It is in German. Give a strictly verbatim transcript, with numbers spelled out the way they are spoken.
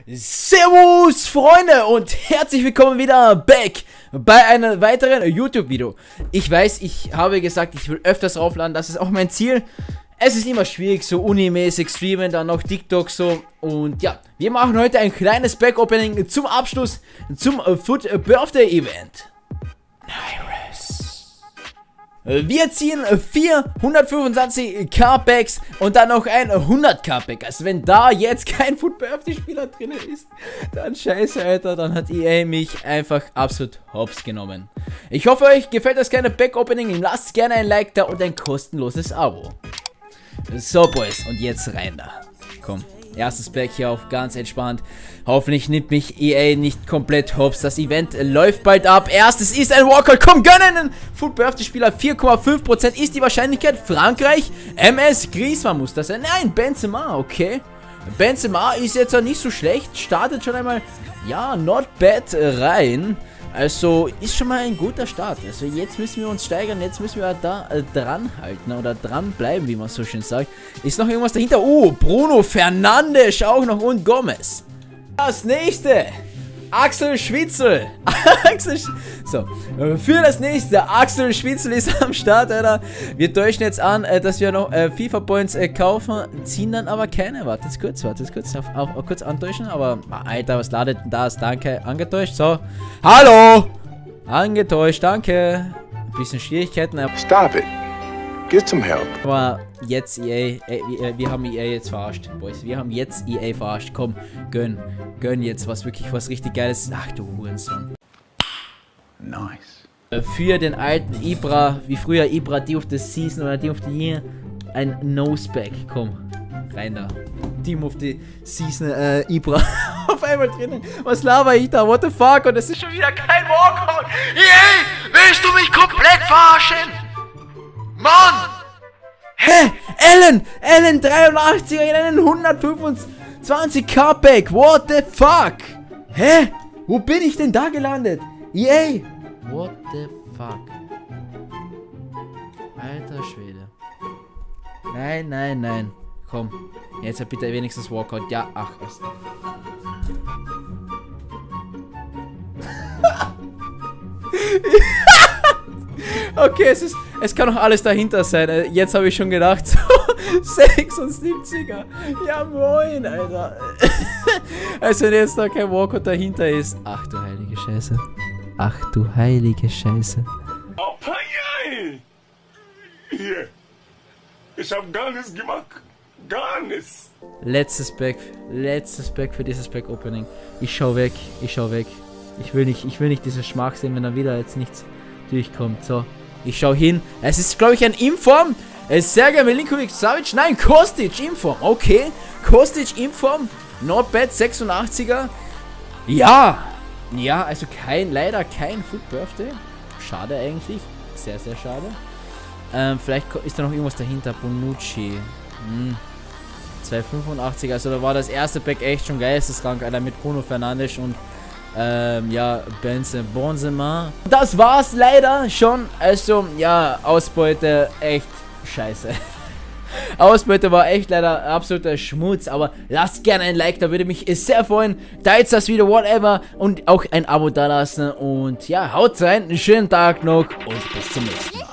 Servus Freunde und herzlich willkommen wieder back bei einem weiteren YouTube-Video. Ich weiß, ich habe gesagt, ich will öfters raufladen, das ist auch mein Ziel. Es ist immer schwierig, so unimäßig streamen, dann noch TikTok so. Und ja, wir machen heute ein kleines Back-Opening zum Abschluss zum Foot Birthday Event. Wir ziehen vier hundertfünfundzwanzig K Packs und dann noch ein hundert K Pack. Also wenn da jetzt kein Foot Birthday Spieler drin ist, dann scheiße, Alter, dann hat E A mich einfach absolut hops genommen. Ich hoffe, euch gefällt das kleine Back-Opening. Lasst gerne ein Like da und ein kostenloses Abo. So, Boys, und jetzt rein da. Komm, erstes Pack hier auch ganz entspannt. Hoffentlich nimmt mich E A nicht komplett hops. Das Event läuft bald ab. Erstes ist ein Walkout. Komm, gönnen einen Foot Birthday Spieler. vier Komma fünf Prozent ist die Wahrscheinlichkeit. Frankreich. M S Griezmann muss das sein. Nein, Benzema, okay. Benzema ist jetzt auch nicht so schlecht. Startet schon einmal, ja, not bad rein. Also ist schon mal ein guter Start. Also jetzt müssen wir uns steigern, jetzt müssen wir da äh, dran halten oder dran bleiben, wie man so schön sagt. Ist noch irgendwas dahinter? Oh, Bruno Fernandes auch noch und Gomez. Das nächste, Axel Schwitzel. Axel Sch so, für das nächste, Axel Schwitzel ist am Start, Alter. Wir täuschen jetzt an, äh, dass wir noch äh, FIFA Points äh, kaufen, ziehen dann aber keine. Warte jetzt kurz, warte jetzt kurz, auf, auf, auf, kurz antäuschen, aber Alter, was ladet denn das? Danke, angetäuscht, so. Hallo! Angetäuscht, danke. Ein bisschen Schwierigkeiten. Stop it. Get some help. Aber jetzt E A, äh, wir, wir haben E A jetzt verarscht, Boys. Wir haben jetzt E A verarscht. Komm, gönn, gönn jetzt was wirklich, was richtig Geiles. Ach du Hurensohn. Nice. Für den alten Ibra, wie früher Ibra, Team of the Season oder Team of the Year, ein Noseback. Komm, rein da. Team of the Season, äh, Ibra. Auf einmal drinnen. Was laber ich da? What the fuck? Und es ist schon wieder kein Walkout. E A, willst du mich komplett verarschen? Mann! Hä? Allen! Allen dreiundachtziger in einen hundertfünfundzwanzig K Pack! What the fuck? Hä? Wo bin ich denn da gelandet? E A! What the fuck? Alter Schwede. Nein, nein, nein. Komm. Jetzt bitte wenigstens Walkout. Ja, ach. Was. Okay, es ist, es kann noch alles dahinter sein. Jetzt habe ich schon gedacht, so sechsundsiebziger. Ja moin, Alter. Also wenn jetzt noch kein Walkout dahinter ist. Ach du heilige Scheiße. Ach du heilige Scheiße. Oh, hier. Ich habe gar nichts gemacht. Gar nichts. Letztes Back. Letztes Back für dieses Back-Opening. Ich schau weg. Ich schau weg. Ich will nicht, ich will nicht diese Schmach sehen, wenn da wieder jetzt nichts durchkommt. So, ich schau hin. Es ist, glaube ich, ein Inform. Es ist Sergej Milinkovic-Savic. Nein, Kostic Inform. Okay, Kostic Inform. Not bad, sechsundachtziger. Ja. Ja, also kein, leider kein Foot Birthday. Schade eigentlich. Sehr, sehr schade. Ähm, vielleicht ist da noch irgendwas dahinter. Bonucci. Hm. zweihundertfünfundachtziger. Also da war das erste Pack echt schon geisteskrank. Alter, mit Bruno Fernandes und Ähm, ja, Benzema. Das war's leider schon. Also, ja, Ausbeute echt scheiße. Ausbeute war echt leider absoluter Schmutz. Aber lasst gerne ein Like, da würde mich sehr freuen. Teilt das Video, whatever. Und auch ein Abo da lassen. Und ja, haut rein. Einen schönen Tag noch. Und bis zum nächsten Mal.